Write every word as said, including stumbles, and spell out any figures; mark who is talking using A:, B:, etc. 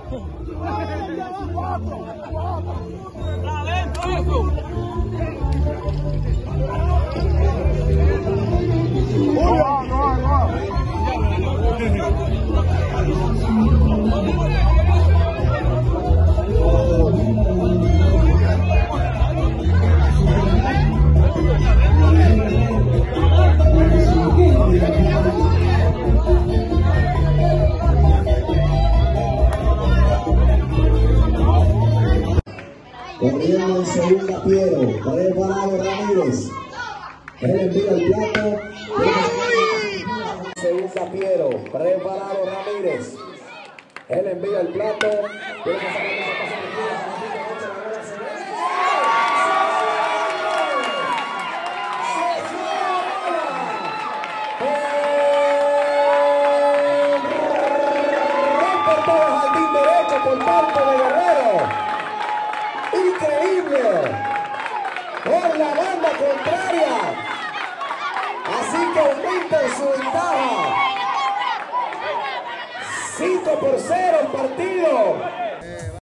A: Corriendo en segunda Piero, preparado Ramírez. Él envía el plato. Segunda Piero, preparado Ramírez. Él envía el plato. Rompe todo el jardín derecho por parte de Guerrero. Increíble por la banda contraria, así que aumenta su ventaja. cinco por cero el partido.